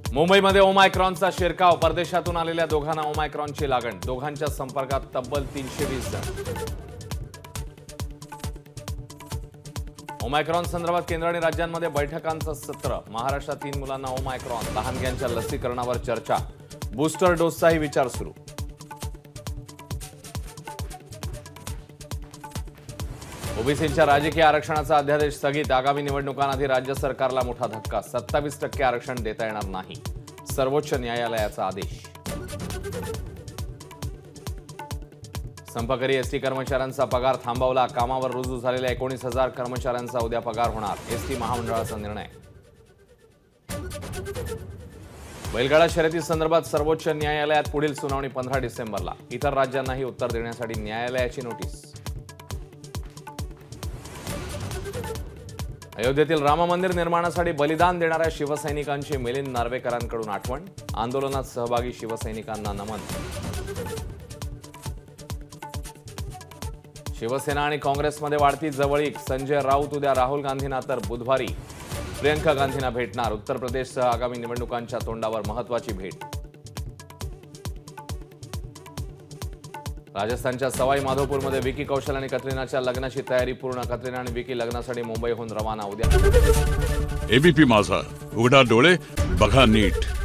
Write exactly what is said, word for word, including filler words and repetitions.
मुंबईमध्ये ओमायक्रॉनचा शिरकाव, परदेशातून आलेल्या दोघांना ओमायक्रॉनची लागण, दोघांच्या संपर्कात तब्बल तीनशे वीस जण। ओमायक्रॉन संदर्भात केंद्र आणि राज्यांमध्ये बैठकांचं सत्र, महाराष्ट्रात तीन मुलांना ओमायक्रॉन, लहानग्यांच्या लसीकरणावर चर्चा, बूस्टर डोसचाही विचार सुरू। ओबीसींच्या राजकीय आरक्षणाचा अध्यादेश स्थगित, आगामी निवडणुकांआधी राज्य सरकारला मोठा धक्का, सत्तावीस टक्के आरक्षण देता येणार नाही, सर्वोच्च न्यायालयाचा आदेश। संपकरी एसटी कर्मचाऱ्यांचा पगार थांबवला, कामावर रुजू झालेल्या एकोणीस हजार कर्मचाऱ्यांचा उद्या पगार होणार, एसटी महामंडळाचा निर्णय। बैलगाडा शर्यती संदर्भात सर्वोच्च न्यायालयात पुढील सुनावणी पंधरा डिसेंबरला, इतर राज्यांनाही उत्तर देण्यासाठी न्यायालयाची नोटीस। अयोध्येतील राम मंदिर निर्माणासाठी बलिदान देणाऱ्या शिवसैनिकांची मिलिंद नार्वेकरांकडून आठवण, आंदोलनात सहभागी शिवसैनिकांना नमन। शिवसेना आणि काँग्रेसमध्ये वाढती जवळीक, संजय राऊत उद्या राहुल गांधींना तर बुधवारी प्रियंका गांधींना भेटणार, उत्तर प्रदेशसह आगामी निवडणुकांच्या तोंडावर महत्वाची भेट। राजस्थानच्या सवाई माधोपूरमध्ये विकी कौशल आणि कतरिनाच्या लग्नाची तयारी पूर्ण, कतरिना आणि विकी लग्नासाठी मुंबईहून रवाना उद्या। एबीपी माझा, उघडा डोळे बघा नीट।